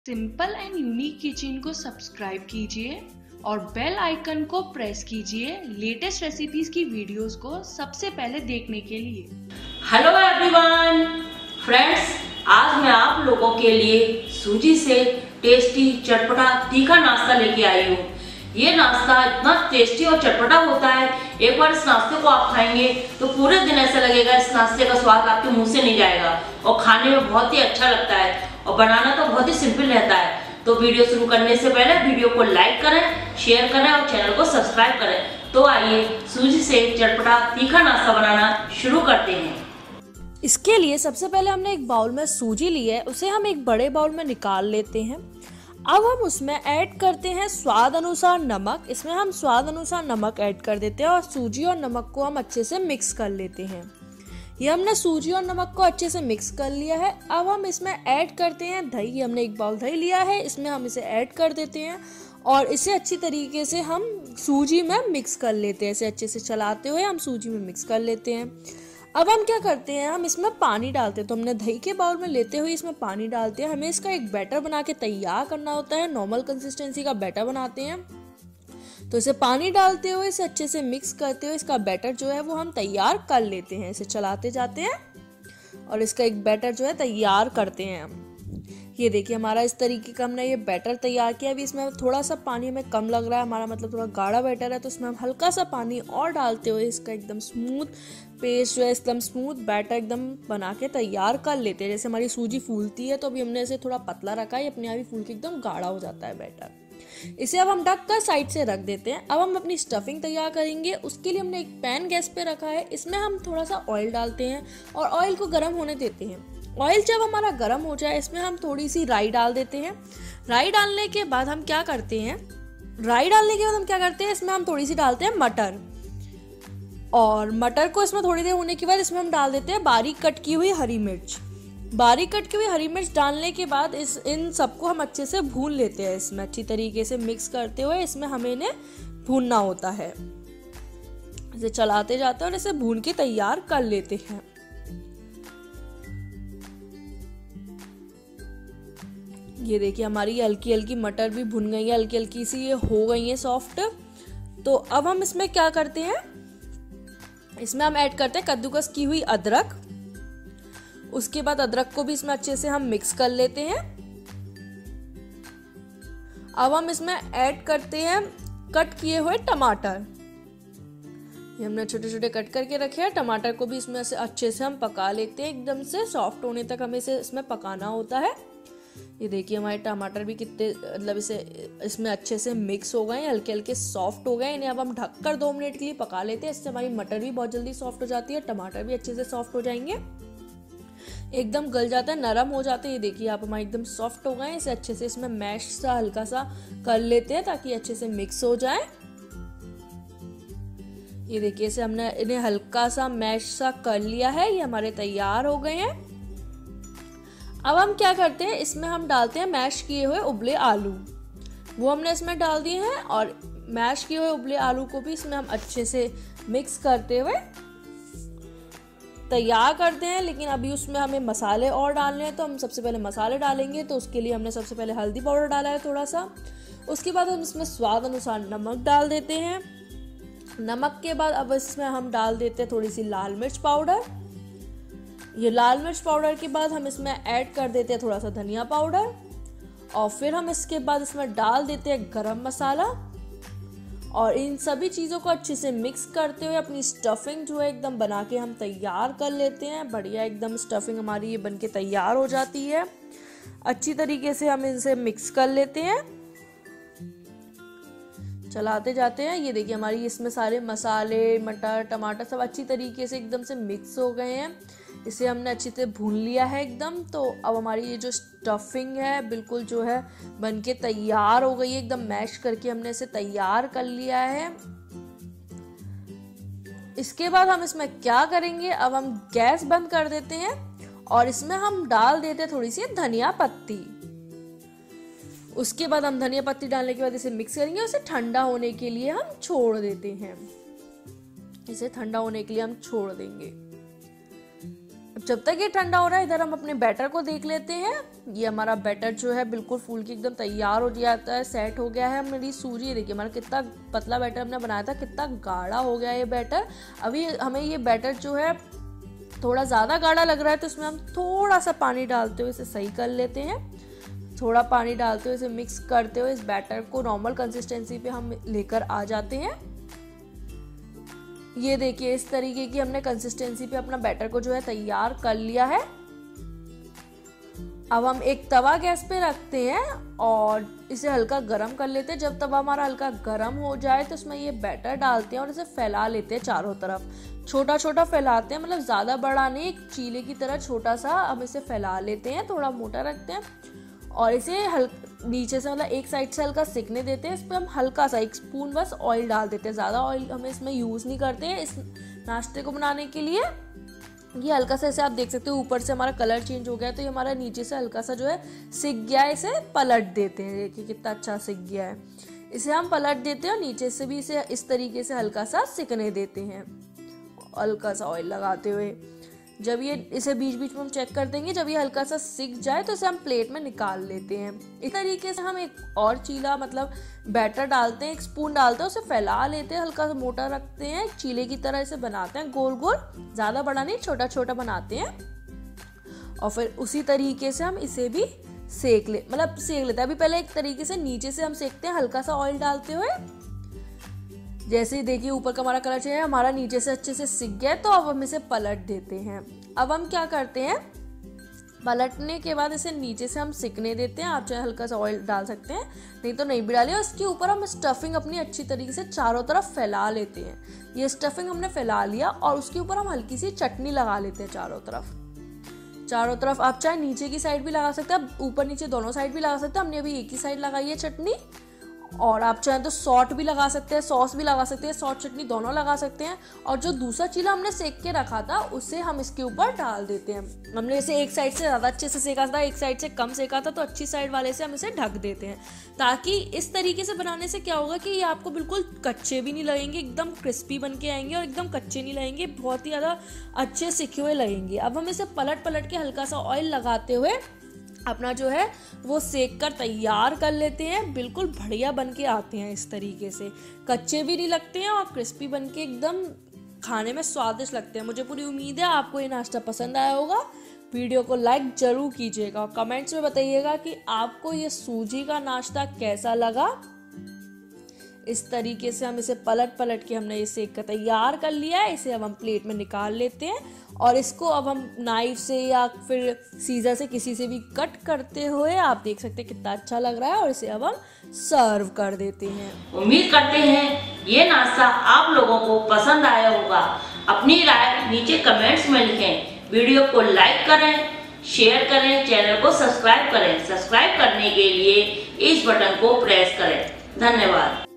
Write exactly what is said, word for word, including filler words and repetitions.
Simple and Unique Kitchen को subscribe कीजिए और बेल आइकन को प्रेस कीजिए लेटेस्ट रेसिपीज की वीडियोस को सबसे पहले देखने के लिए। हेलो एवरीवन फ्रेंड्स, आज मैं आप लोगों के लिए सूजी से टेस्टी चटपटा तीखा नाश्ता लेके आई हूँ। ये नाश्ता इतना टेस्टी और चटपटा होता है, एक बार इस नाश्ते को आप खाएंगे तो पूरे दिन ऐसा लगेगा इस नाश्ते का स्वाद आपके मुंह से नहीं जाएगा और खाने में बहुत ही अच्छा लगता है और बनाना तो बहुत ही सिंपल रहता है। तो वीडियो शुरू करने से पहले वीडियो को लाइक करें, शेयर करें और चैनल को सब्सक्राइब करें। तो आइए सूजी से चटपटा तीखा नाश्ता बनाना शुरू करते हैं। इसके लिए सबसे पहले हमने एक बाउल में सूजी ली है, उसे हम एक बड़े बाउल में निकाल लेते हैं। अब हम उसमें ऐड करते हैं स्वाद अनुसार नमक। इसमें हम स्वाद अनुसार नमक ऐड कर देते हैं और सूजी और नमक को हम अच्छे से मिक्स कर लेते हैं। ये हमने सूजी और नमक को अच्छे से मिक्स कर लिया है। अब हम इसमें ऐड करते हैं दही। हमने एक बाउल दही लिया है, इसमें हम इसे ऐड कर देते हैं और इसे अच्छी तरीके से हम सूजी में मिक्स कर लेते हैं। इसे अच्छे से चलाते हुए हम सूजी में मिक्स कर लेते हैं। अब हम क्या करते हैं, हम इसमें पानी डालते हैं। तो हमने दही के बाउल में लेते हुए इसमें पानी डालते हैं। हमें इसका एक बैटर बना के तैयार करना होता है। नॉर्मल कंसिस्टेंसी का बैटर बनाते हैं। तो इसे पानी डालते हुए इसे अच्छे से मिक्स करते हुए इसका बैटर जो है वो हम तैयार कर लेते हैं। इसे चलाते जाते हैं और इसका एक बैटर जो है तैयार करते हैं हम। ये देखिए हमारा इस तरीके का हमने ये बैटर तैयार किया। अभी इसमें थोड़ा सा पानी हमें कम लग रहा है, हमारा मतलब थोड़ा गाढ़ा बैटर है, तो इसमें हम हल्का सा पानी और डालते हुए इसका एकदम स्मूथ पेस्ट जो है, एकदम स्मूथ बैटर एकदम बना के तैयार कर लेते हैं। जैसे हमारी सूजी फूलती है तो अभी हमने इसे थोड़ा पतला रखा है, अपने आप ही फूल के एकदम गाढ़ा हो जाता है बैटर। इसे अब हम ढक कर साइड से रख देते हैं। अब हम अपनी स्टफिंग तैयार करेंगे। उसके लिए हमने एक पैन गैस पे रखा है। इसमें हम थोड़ा सा ऑयल डालते हैं और ऑयल को गर्म होने देते हैं। ऑयल जब हमारा गर्म हो जाए इसमें हम थोड़ी सी राई डाल देते हैं। राई डालने के बाद हम क्या करते हैं राई डालने के बाद हम क्या करते हैं इसमें हम थोड़ी सी डालते हैं मटर, और मटर को इसमें थोड़ी देर होने के बाद इसमें हम डाल देते हैं बारीक कट की हुई हरी मिर्च। बारीक कट की हुई हरी मिर्च डालने के बाद इस इन सबको हम अच्छे से भून लेते हैं। इसमें अच्छी तरीके से मिक्स करते हुए इसमें हमें इन्हें भूनना होता है। इसे चलाते जाते हैं और इसे भून के तैयार कर लेते हैं। ये देखिए हमारी हल्की हल्की मटर भी भुन गई है, हल्की हल्की सी ये हो गई है सॉफ्ट। तो अब हम इसमें क्या करते हैं, इसमें हम ऐड करते हैं कद्दूकस की हुई अदरक। उसके बाद अदरक को भी इसमें अच्छे से हम मिक्स कर लेते हैं। अब हम इसमें ऐड करते हैं कट किए हुए टमाटर। ये हमने छोटे छोटे कट करके रखे हैं। टमाटर को भी इसमें से अच्छे से हम पका लेते हैं, एकदम से सॉफ्ट होने तक हमें इसे इसमें पकाना होता है। ये देखिए हमारे टमाटर भी कितने मतलब इसे इसमें अच्छे से मिक्स हो गए, हल्के हल्के सॉफ्ट हो गए। इन्हें अब हम ढककर दो मिनट के लिए पका लेते हैं। इससे हमारी मटर भी बहुत जल्दी सॉफ्ट हो जाती है, टमाटर भी अच्छे से सॉफ्ट हो जाएंगे, एकदम गल जाता है, नरम हो जाते हैं। ये देखिए आप हमारे एकदम सॉफ्ट हो गए। इसे अच्छे से इसमें मैश सा हल्का सा कर लेते हैं ताकि अच्छे से मिक्स हो जाए। ये देखिए इसे हमने इन्हें हल्का सा मैश सा कर लिया है। ये हमारे तैयार हो गए हैं। अब हम क्या करते हैं, इसमें हम डालते हैं मैश किए हुए उबले आलू। वो हमने इसमें डाल दिए हैं और मैश किए हुए उबले आलू को भी इसमें हम अच्छे से मिक्स करते हुए तैयार करते हैं। लेकिन अभी उसमें हमें मसाले और डालने हैं, तो हम सबसे पहले मसाले डालेंगे। तो उसके लिए हमने सबसे पहले हल्दी पाउडर डाला है थोड़ा सा। उसके बाद हम इसमें स्वाद अनुसार नमक डाल देते हैं। नमक के बाद अब इसमें हम डाल देते हैं थोड़ी सी लाल मिर्च पाउडर। ये लाल मिर्च पाउडर के बाद हम इसमें ऐड कर देते हैं थोड़ा सा धनिया पाउडर, और फिर हम इसके बाद इसमें डाल देते हैं गरम मसाला। और इन सभी चीज़ों को अच्छे से मिक्स करते हुए अपनी स्टफिंग जो है एकदम बना के हम तैयार कर लेते हैं। बढ़िया एकदम स्टफिंग हमारी ये बन के तैयार हो जाती है। अच्छी तरीके से हम इनसे मिक्स कर लेते हैं, चलाते जाते हैं। ये देखिए हमारी इसमें सारे मसाले, मटर, टमाटर सब अच्छी तरीके से एकदम से मिक्स हो गए हैं। इसे हमने अच्छी से भून लिया है एकदम। तो अब हमारी ये जो स्टफिंग है बिल्कुल जो है बनके तैयार हो गई है। एकदम मैश करके हमने इसे तैयार कर लिया है। इसके बाद हम इसमें क्या करेंगे, अब हम गैस बंद कर देते हैं और इसमें हम डाल देते हैं थोड़ी सी धनिया पत्ती। उसके बाद हम धनिया पत्ती डालने के बाद इसे मिक्स करेंगे। उसे ठंडा होने के लिए हम छोड़ देते हैं। इसे ठंडा होने के लिए हम छोड़ देंगे। जब तक ये ठंडा हो रहा है इधर हम अपने बैटर को देख लेते हैं। ये हमारा बैटर जो है बिल्कुल फूल के एकदम तैयार हो जाता है, सेट हो गया है मेरी सूजी। देखिए हमारा कितना पतला बैटर हमने बनाया था, कितना गाढ़ा हो गया ये बैटर। अभी हमें ये बैटर जो है थोड़ा ज़्यादा गाढ़ा लग रहा है, तो इसमें हम थोड़ा सा पानी डालते हुए इसे सही कर लेते हैं। थोड़ा पानी डालते हुए इसे मिक्स करते हुए इस बैटर को नॉर्मल कंसिस्टेंसी पे हम लेकर आ जाते हैं। ये देखिए इस तरीके की हमने कंसिस्टेंसी पे अपना बैटर को जो है तैयार कर लिया है। अब हम एक तवा गैस पे रखते हैं और इसे हल्का गरम कर लेते हैं। जब तवा हमारा हल्का गरम हो जाए तो उसमें ये बैटर डालते हैं और इसे फैला लेते हैं चारों तरफ। छोटा छोटा फैलाते हैं, मतलब ज़्यादा बड़ा नहीं, एक चीले की तरह छोटा सा हम इसे फैला लेते हैं, थोड़ा मोटा रखते हैं और इसे हल्का नीचे से मतलब एक साइड से हल्का सिकने देते हैं। इस पर हम हल्का सा एक स्पून बस ऑयल डाल देते हैं, ज़्यादा ऑयल हमें इसमें यूज़ नहीं करते हैं इस नाश्ते को बनाने के लिए। ये हल्का सा ऐसे आप देख सकते हो ऊपर से हमारा कलर चेंज हो गया है, तो ये हमारा नीचे से हल्का सा जो है सिक गया है। इसे पलट देते हैं, देखिए कितना अच्छा सिक गया है। इसे हम पलट देते हैं और नीचे से भी इसे इस तरीके से हल्का सा सिकने देते हैं, हल्का सा ऑयल लगाते हुए। जब ये इसे बीच बीच में हम चेक कर देंगे, जब ये हल्का सा सिक जाए तो इसे हम प्लेट में निकाल लेते हैं। इस तरीके से हम एक और चीला मतलब बैटर डालते हैं, एक स्पून डालते हैं, उसे फैला लेते हैं, हल्का सा मोटा रखते हैं, एक चीले की तरह इसे बनाते हैं गोल गोल, ज़्यादा बड़ा नहीं छोटा छोटा बनाते हैं। और फिर उसी तरीके से हम इसे भी सेक ले मतलब सेक लेते हैं। अभी पहले एक तरीके से नीचे से हम सेकते हैं हल्का सा ऑयल डालते हुए। जैसे ही देखिए ऊपर का हमारा कलर चाहिए, हमारा नीचे से अच्छे से सिक गया, तो अब हम इसे पलट देते हैं। अब हम क्या करते हैं, पलटने के बाद इसे नीचे से हम सिकने देते हैं। आप चाहे हल्का सा ऑयल डाल सकते हैं, नहीं तो नहीं भी डालिए। और इसके ऊपर हम स्टफिंग अपनी अच्छी तरीके से चारों तरफ फैला लेते हैं। ये स्टफिंग हमने फैला लिया और उसके ऊपर हम हल्की सी चटनी लगा लेते हैं चारों तरफ। चारों तरफ आप चाहे नीचे की साइड भी लगा सकते हैं, ऊपर नीचे दोनों साइड भी लगा सकते हैं। हमने अभी एक ही साइड लगाई है चटनी। और आप चाहें तो सॉल्ट भी लगा सकते हैं, सॉस भी लगा सकते हैं, सॉल्ट चटनी दोनों लगा सकते हैं। और जो दूसरा चीला हमने सेक के रखा था उसे हम इसके ऊपर डाल देते हैं। हमने इसे एक साइड से ज़्यादा अच्छे से सेका था, एक साइड से कम सेका था, तो अच्छी साइड वाले से हम इसे ढक देते हैं, ताकि इस तरीके से बनाने से क्या होगा कि ये आपको बिल्कुल कच्चे भी नहीं लगेंगे, एकदम क्रिस्पी बन के आएंगे और एकदम कच्चे नहीं लगेंगे, बहुत ही ज़्यादा अच्छे सिके हुए लगेंगे। अब हम इसे पलट पलट के हल्का सा ऑयल लगाते हुए अपना जो है वो सेक कर तैयार कर लेते हैं। बिल्कुल बढ़िया बन के आते हैं इस तरीके से, कच्चे भी नहीं लगते हैं और क्रिस्पी बन के एकदम खाने में स्वादिष्ट लगते हैं। मुझे पूरी उम्मीद है आपको ये नाश्ता पसंद आया होगा। वीडियो को लाइक जरूर कीजिएगा और कमेंट्स में बताइएगा कि आपको ये सूजी का नाश्ता कैसा लगा। इस तरीके से हम इसे पलट पलट के हमने ये सेक कर तैयार कर लिया है। इसे अब हम प्लेट में निकाल लेते हैं और इसको अब हम नाइफ से या फिर सीजर से किसी से भी कट करते हुए आप देख सकते हैं कितना अच्छा लग रहा है। और इसे अब हम सर्व कर देते हैं। उम्मीद करते हैं ये नाश्ता आप लोगों को पसंद आया होगा। अपनी राय नीचे कमेंट्स में लिखें। वीडियो को लाइक करें, शेयर करें, चैनल को सब्सक्राइब करें। सब्सक्राइब करने के लिए इस बटन को प्रेस करें। धन्यवाद।